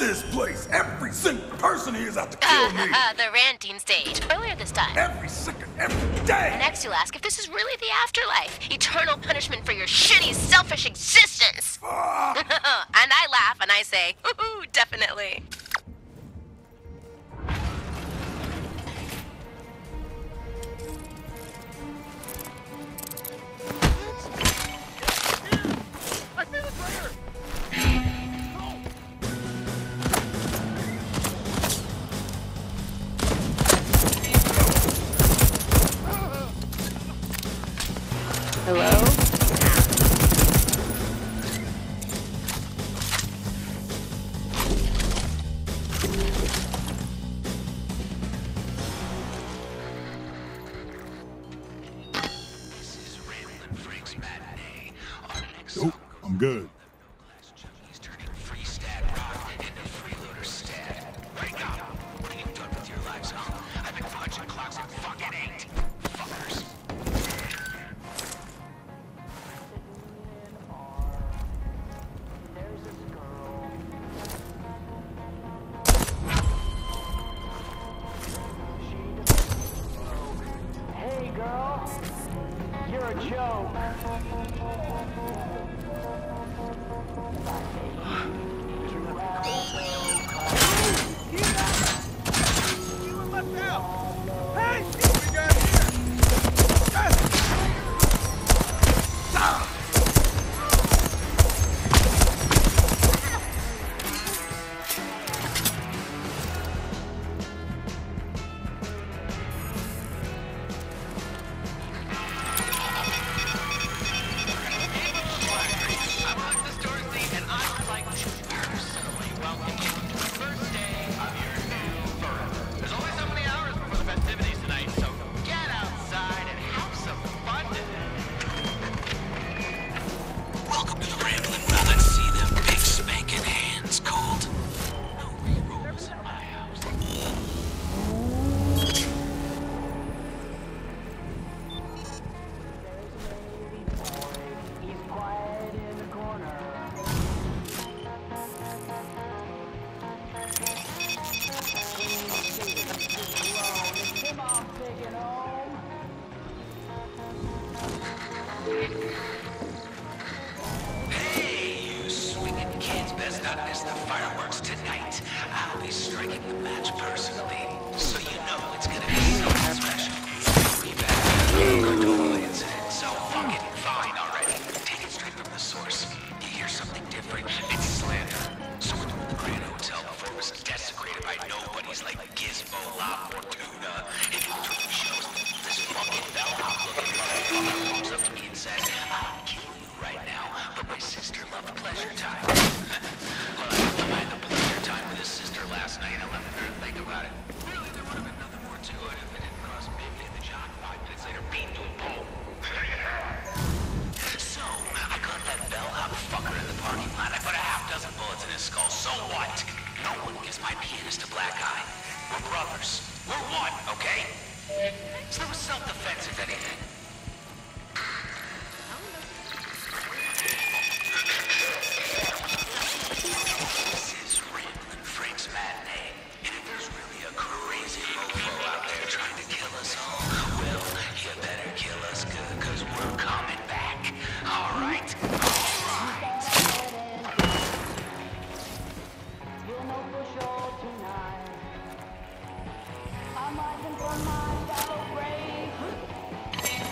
this place. Every single person here is out to kill me. The ranting stage. Earlier this time. Every second, every day. Next you'll ask if this is really the afterlife. Eternal punishment for your shitty, selfish existence. And I laugh and I say, ooh, definitely. Hello? Nope, I'm good. Hey girl, you're a joke. Hey, you swinging kids, best not miss the fireworks tonight. I'll be striking the match personally, so you know it's gonna be something special. We back to the incident, so fucking fine already. Take it straight from the source. You hear something different, it's slander. So we're doing the Grand Hotel before it was desecrated by nobodies like Gizmo, La Fortuna. If you truly shows this fucking bellhop looking motherfucker walks up to me and says, I'll kill you right now, but my sister loved pleasure time. Well, I had the pleasure time with his sister last night. I left her to think about it. Really, there would have been nothing more to it if it didn't cost Big in the John 5 minutes later beaten to a pulp. So, I caught that bellhop fucker in the parking lot. I put a half dozen bullets in his skull. So what? No one gives my pianist a black eye. We're brothers. We're one, okay? So it was self-defense, if anything. This is Ramblin' Frank's matinee. And if there's really a crazy mofo out there trying to kill us all, well, you better kill us good, cause we're coming back. Alright? Alright. You'll know for sure tonight. I'm rising from my shallow grave.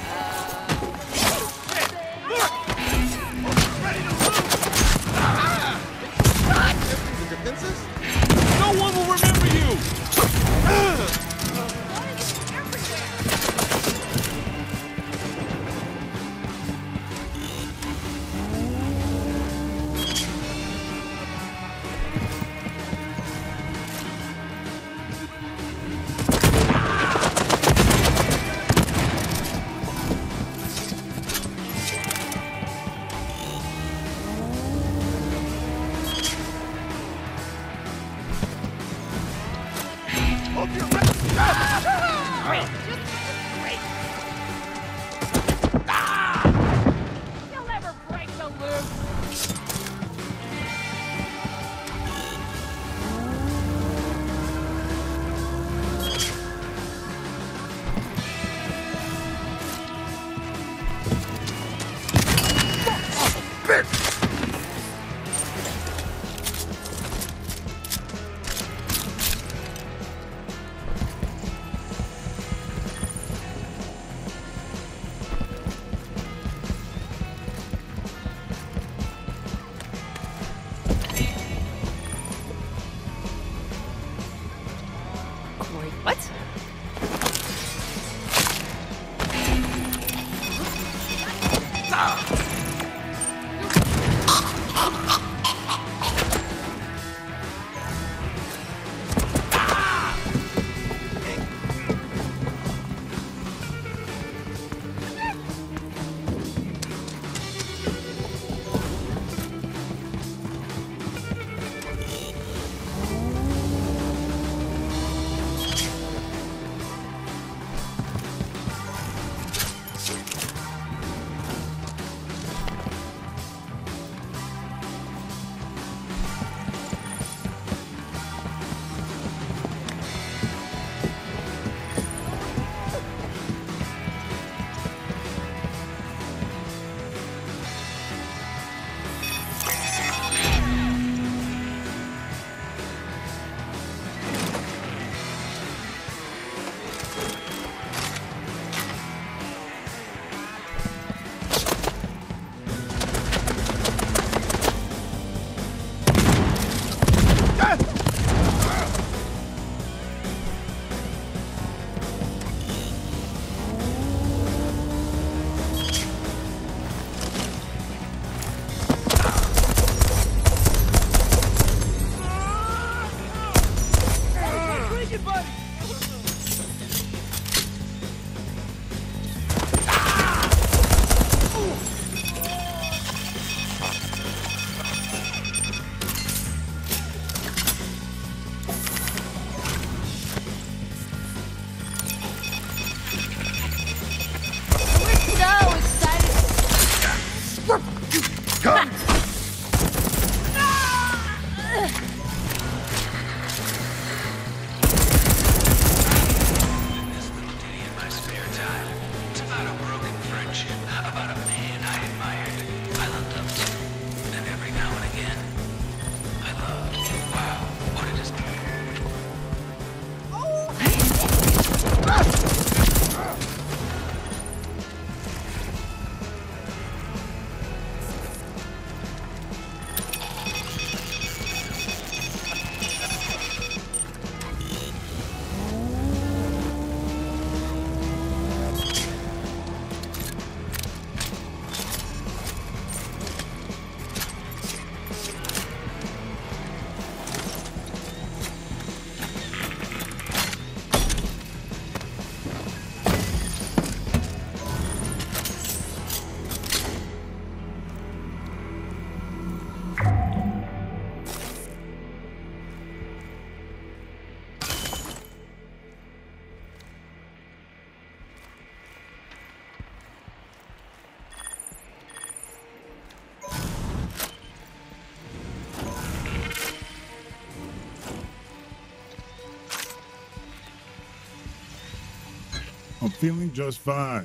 I'm feeling just fine.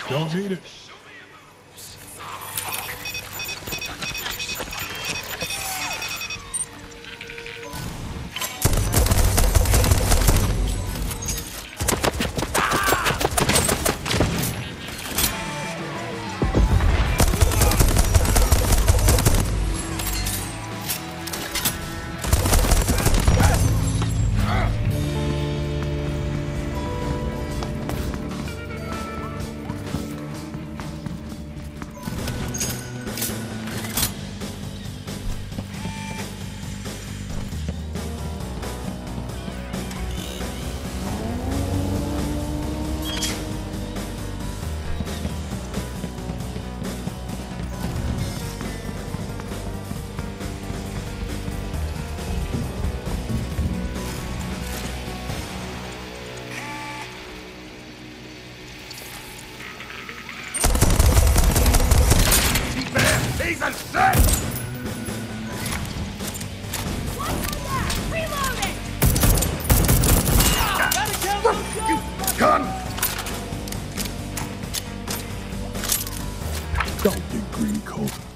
Don't need it. He's a set! Reloading! You gun! Don't get greedy, Colt.